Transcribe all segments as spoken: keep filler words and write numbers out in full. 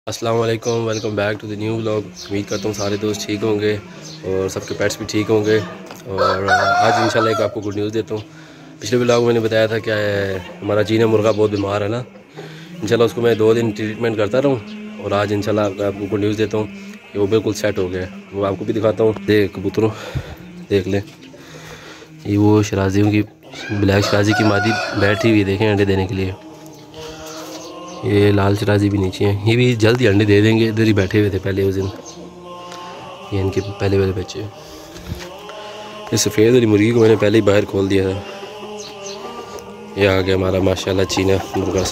अस्सलाम वालेकुम, welcome back to the new vlog. उम्मीद करता हूँ सारे दोस्त ठीक होंगे और सबके पेट्स भी ठीक होंगे। और आज इंशाल्लाह एक आपको गुड न्यूज़ देता हूँ। पिछले व्लॉग में मैंने बताया था कि हमारा चीना मुर्गा बहुत बीमार है ना, इंशाल्लाह उसको मैं दो दिन ट्रीटमेंट करता रहूँ और आज इंशाल्लाह आपको गुड न्यूज़ देता हूँ कि वो बिल्कुल सेट हो गया है। वो आपको भी दिखाता हूँ। देख कबूतरों, देख लें, ये वो शराजियों की ब्लैक शराजी की मादी बैठी हुई देखें अंडे देने के लिए। ये लाल शराजी भी नीचे हैं, ये भी जल्द ही अंडे दे देंगे। इधर ही बैठे हुए थे पहले उस दिन, ये इनके पहले वाले बच्चे। इस सफ़ेद वाली मुर्गी को मैंने पहले ही बाहर खोल दिया था। ये आ गया हमारा माशाल्लाह चीना मुर्गा।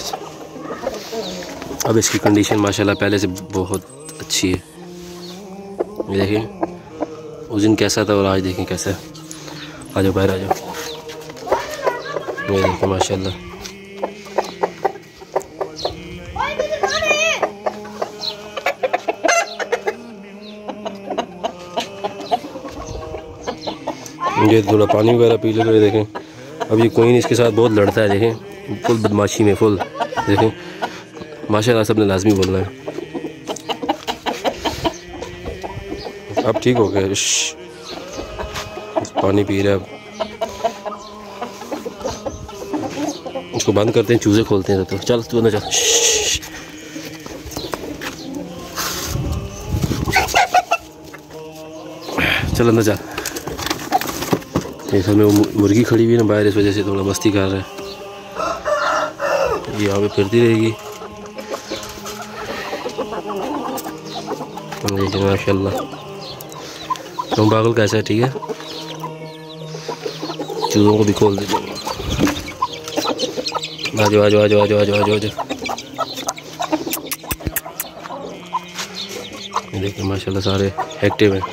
अब इसकी कंडीशन माशाल्लाह पहले से बहुत अच्छी है। ये देखें उस दिन कैसा था और आज देखें कैसा है। आ जाओ बाहर आ जाओ। ये देखें माशाल्लाह ये थोड़ा पानी वगैरह पी ले। तो ये देखें अब ये कोई इसके साथ बहुत लड़ता है। देखें फुल बदमाशी में फुल। देखें माशाल्लाह सबने लाजमी बोलना है। अब ठीक हो गया, पानी पी रहा है। अब इसको बंद करते हैं, चूजे खोलते हैं। तो चल तू अंदर चल, चल अंदर चल। ये सब में वो मुर्गी खड़ी हुई है ना बाहर, इस वजह से थोड़ा मस्ती कर रहा है। ये यहाँ पे फिरती रहेगी। देखिए माशाल्लाह तुम पागल कैसा है। ठीक है, चूज़ों को भी खोल देते हैं। आ जाओ आ जाओ आ जाओ आ जाओ आ जाओ आ जाओ। देखिए माशाल्लाह सारे एक्टिव हैं।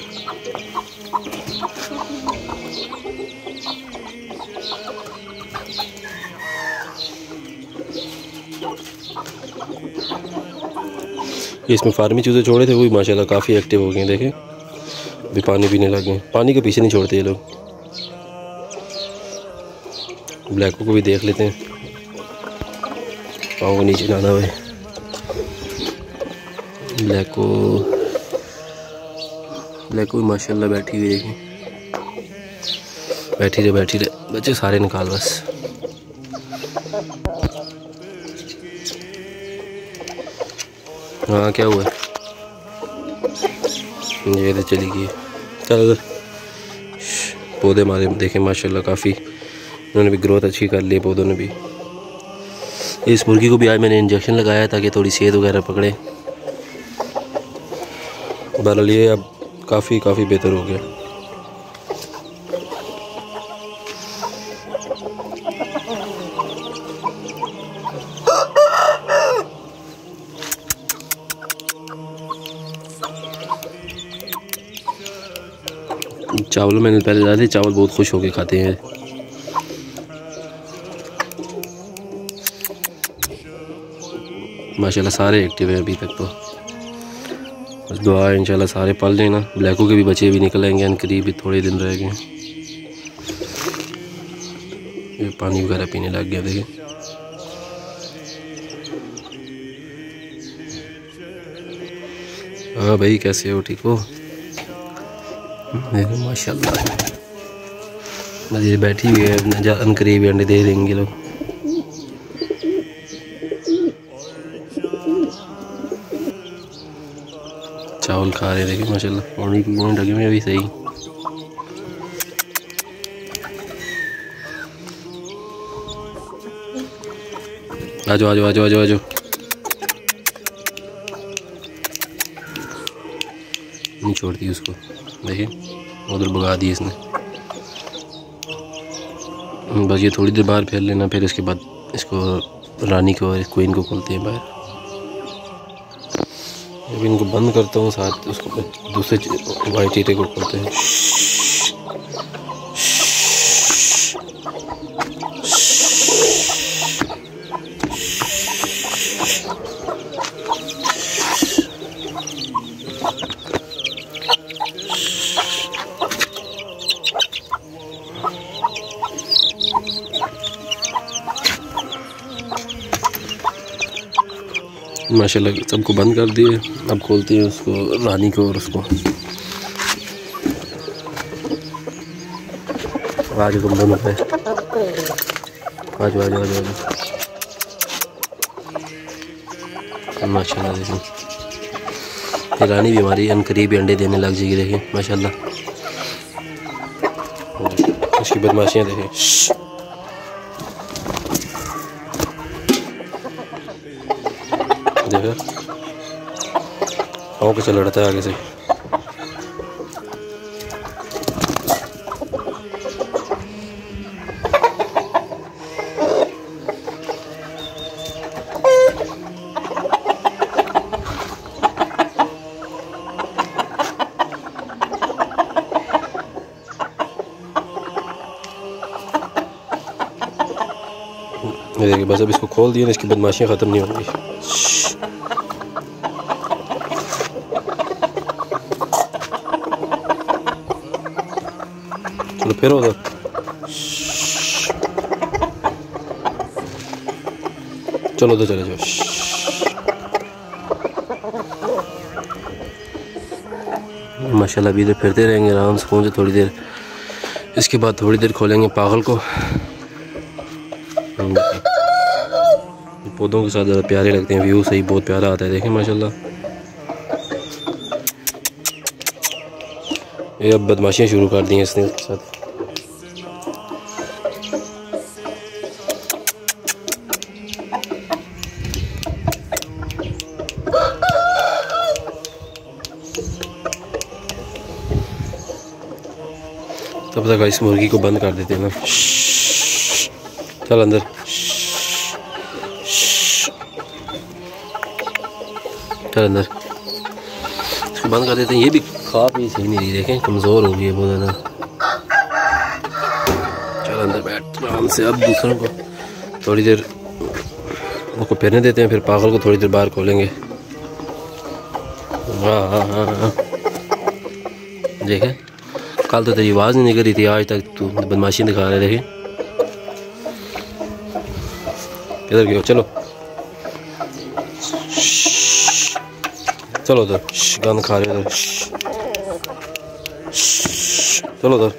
इसमें फार्मी चूज़े छोड़े थे, वो भी माशाल्लाह काफ़ी एक्टिव हो गए हैं। देखें अभी पानी पीने लगे हैं। पानी के पीछे नहीं छोड़ते ये लोग। ब्लैकों को भी देख लेते हैं, पाँव को नीचे लाना हुए। ब्लैको ब्लैको भी माशाल्लाह बैठी हुई। देखें बैठी रहे बैठी रहे बच्चे सारे निकाल बस। हाँ क्या हुआ, ये तो चली गई। चल पौधे हमारे देखें माशाल्लाह काफ़ी उन्होंने भी ग्रोथ अच्छी कर ली पौधों ने भी। इस मुर्गी को भी आज मैंने इंजेक्शन लगाया ताकि थोड़ी सेहत वगैरह पकड़े। बहरहाल ये अब काफ़ी काफ़ी बेहतर हो गया। चावल मैंने पहले डाले, चावल बहुत खुश होके खाते हैं। माशाल्लाह सारे एक्टिव हैं अभी तक। तो बस दुआ है इंशाल्लाह सारे पल लेना। ब्लैकों के भी बच्चे भी निकलेंगे अन करीब, भी थोड़े दिन रह गए। ये पानी वगैरह पीने लग गया। देखिए हाँ भाई कैसे हो, ठीक हो? देखो माशाल्लाह मज़े बैठी हुई है, अनकरीब अंडे दे देंगे लोग। चावल खा रहे देखिए माशाल्लाह, पानी पीने लगे हुए अभी सही। आ जाओ आ जाओ आ जाओ आ जाओ आ जाओ। नहीं छोड़ती उसको, देखिए उधर भगा दी इसने। बस ये थोड़ी देर बाहर फैल लेना, फिर इसके बाद इसको रानी को और क्वीन को खोलते हैं बाहर। जब इनको बंद करता हूँ साथ उसको दूसरे वाइट चीते को खोलते हैं। माशाल्लाह सबको बंद कर दिए। अब खोलते हैं उसको, रानी को और उसको। आज तुम दोनों पे आज आज आज आज माशाल्लाह देखिए, रानी भी हमारी अनकरीब अंडे देने लग जाएगी। देखिए माशाल्लाह, उसकी बदमाशियाँ देखें। देखो पाँव कैसे लड़ता है आगे से। ये देखिए, बस अब इसको खोल दिया ना, इसकी बदमाशियाँ ख़त्म नहीं होंगी। चलो फिर उधर, चलो उधर चले जाओ। माशाल्लाह अभी इधर फिरते रहेंगे आराम सुकून से थोड़ी देर। इसके बाद थोड़ी देर खोलेंगे पागल को। पौधों के साथ ज़्यादा प्यारे लगते हैं, व्यू सही बहुत प्यारा आता है। देखें माशाल्लाह, ये अब बदमाशियाँ शुरू कर दी हैं इसने इसके साथ। तब तक इस मुर्गी को बंद कर देते हैं ना। चल अंदर, चल अंदर, इसको बंद कर देते हैं। ये भी खा भी सही नहीं रही, देखें कमज़ोर हो गई है बहुत ज़्यादा। चल अंदर बैठ आराम से। अब दूसरों को थोड़ी देर उनको फिरने देते हैं, फिर पागल को थोड़ी देर बाहर खोलेंगे। हाँ हाँ हाँ हाँ, देखें कल तो तेरी आवाज़ नहीं निकल रही थी, आज तक तू बदमाशी दिखा रहे। देखें इधर गयो, चलो चलो उधर, गंद खा रहे उधर। चलो उधर,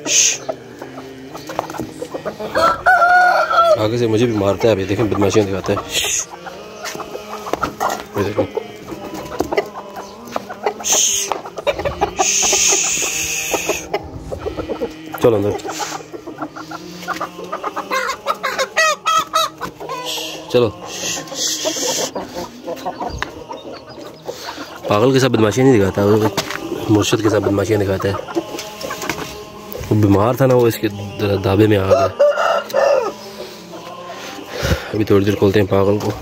आगे से मुझे भी मारता है अभी। देखें बदमाशियाँ दिखाता है। ये देखो, चलो अंदर, चलो। पागल के साथ बदमाशियाँ नहीं दिखाता, वो मुर्शिद के साथ बदमाशियाँ दिखाता है। वो बीमार था ना, वो इसके धाबे में आ गया। अभी थोड़ी देर खोलते हैं पागल को।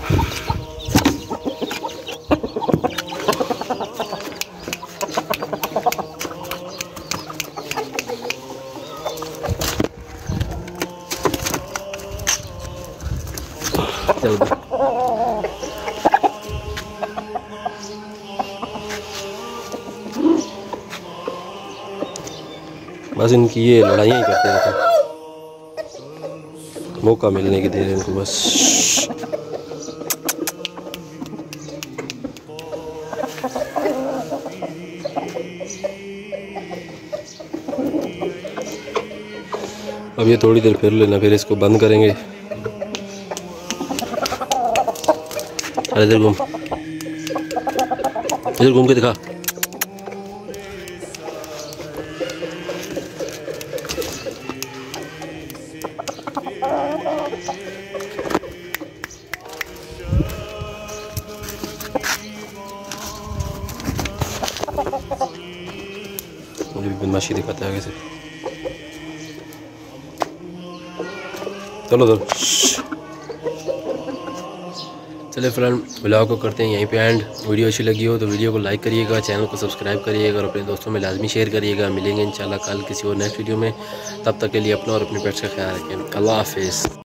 चल बस इनकी ये लड़ाइयाँ ही करते रहते हैं, मौका मिलने की देर इनको बस। अब ये थोड़ी देर फिर लेना, फिर इसको बंद करेंगे। अरे इधर घूम, इधर घूम के दिखा। मुझे भी बदमाशी दिखाता है आगे से। चलो उधर। चले फ्रेंड, व्लॉग को करते हैं यहीं पे एंड। वीडियो अच्छी लगी हो तो वीडियो को लाइक करिएगा, चैनल को सब्सक्राइब करिएगा और अपने दोस्तों में लाजमी शेयर करिएगा। मिलेंगे इंशाल्लाह कल किसी और नेक्स्ट वीडियो में। तब तक के लिए अपना और अपने पेट्स का ख्याल रखें। अल्लाह हाफिज़।